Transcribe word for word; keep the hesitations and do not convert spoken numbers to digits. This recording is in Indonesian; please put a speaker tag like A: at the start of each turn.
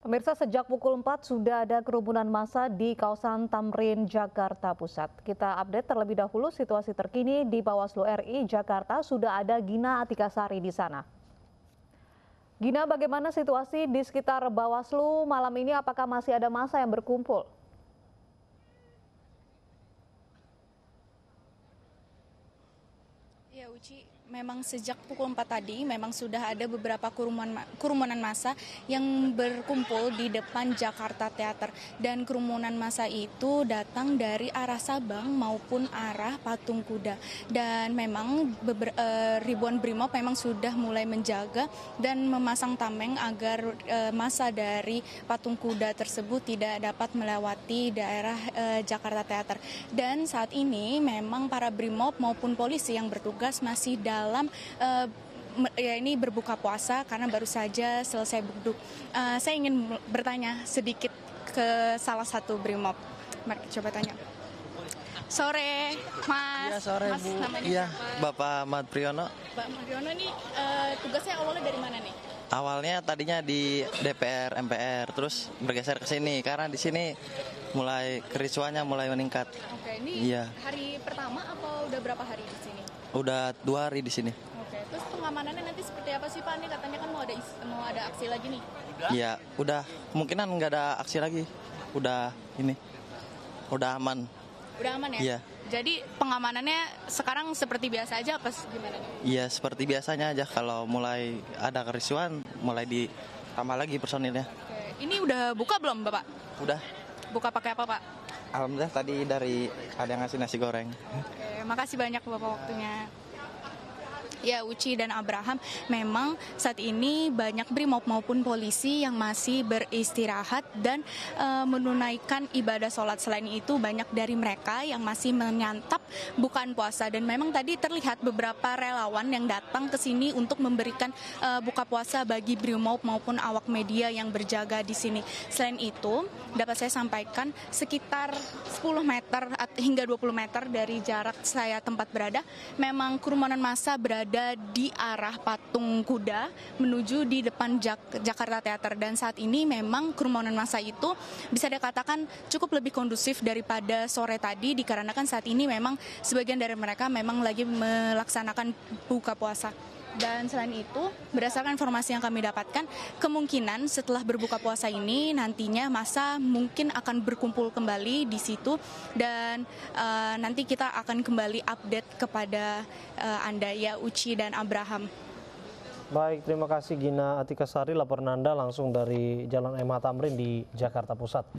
A: Pemirsa, sejak pukul empat sudah ada kerumunan massa di kawasan Tamrin, Jakarta Pusat. Kita update terlebih dahulu situasi terkini di Bawaslu R I Jakarta. Sudah ada Gina Atikasari di sana. Gina, bagaimana situasi di sekitar Bawaslu malam ini? Apakah masih ada massa yang berkumpul?
B: Ya, Uci, memang sejak pukul empat tadi memang sudah ada beberapa kerumunan, kerumunan massa yang berkumpul di depan Jakarta Teater. Dan kerumunan massa itu datang dari arah Sabang maupun arah Patung Kuda. Dan memang beber, uh, ribuan brimob memang sudah mulai menjaga dan memasang tameng agar uh, massa dari Patung Kuda tersebut tidak dapat melewati daerah uh, Jakarta Teater. Dan saat ini memang para brimob maupun polisi yang bertugas masih dalam uh, ya ini berbuka puasa karena baru saja selesai buduk. Uh, saya ingin bertanya sedikit ke salah satu brimob. Mari coba tanya. Sore, Mas.
C: Iya, sore,
B: Mas,
C: Bu.
B: namanya
C: Iya,
B: siapa?
C: Bapak Ahmad Priyono.
B: Pak Mariono ini uh, tugasnya awalnya dari mana nih?
C: Awalnya tadinya di D P R, M P R, terus bergeser ke sini karena di sini mulai kericuannya mulai meningkat.
B: Oke, ini
C: Iya.
B: hari pertama atau udah berapa hari di sini?
C: Udah dua hari di sini.
B: Oke, terus pengamanannya nanti seperti apa sih Pak? Nih katanya kan mau ada is- mau ada aksi lagi nih.
C: Iya, udah kemungkinan nggak ada aksi lagi. Udah ini, udah aman.
B: Udah aman ya?
C: Iya.
B: Jadi pengamanannya sekarang seperti biasa aja apa gimana nih?
C: Iya, seperti biasanya aja. Kalau mulai ada kericuan, mulai ditambah lagi personilnya.
B: Oke, ini udah buka belum Bapak?
C: Udah.
B: Buka pakai apa Pak?
C: Alhamdulillah tadi dari ada yang ngasih nasi goreng.
B: Oke, makasih banyak Bapak waktunya. Ya, Uci dan Abraham, memang saat ini banyak brimob maupun polisi yang masih beristirahat dan e, menunaikan ibadah sholat. Selain itu banyak dari mereka yang masih menyantap bukaan puasa. Dan memang tadi terlihat beberapa relawan yang datang ke sini untuk memberikan e, buka puasa bagi brimob maupun awak media yang berjaga di sini. Selain itu, dapat saya sampaikan sekitar sepuluh meter hingga dua puluh meter dari jarak saya tempat berada, memang kerumunan massa berada di arah Patung Kuda menuju di depan Jak- Jakarta Teater. Dan saat ini memang kerumunan massa itu bisa dikatakan cukup lebih kondusif daripada sore tadi, dikarenakan saat ini memang sebagian dari mereka memang lagi melaksanakan buka puasa. Dan selain itu, berdasarkan informasi yang kami dapatkan, kemungkinan setelah berbuka puasa ini nantinya massa mungkin akan berkumpul kembali di situ dan uh, nanti kita akan kembali update kepada uh, Anda ya, Uci dan Abraham.
D: Baik, terima kasih Gina Atikasari, laporan Anda langsung dari Jalan M H Tamrin di Jakarta Pusat.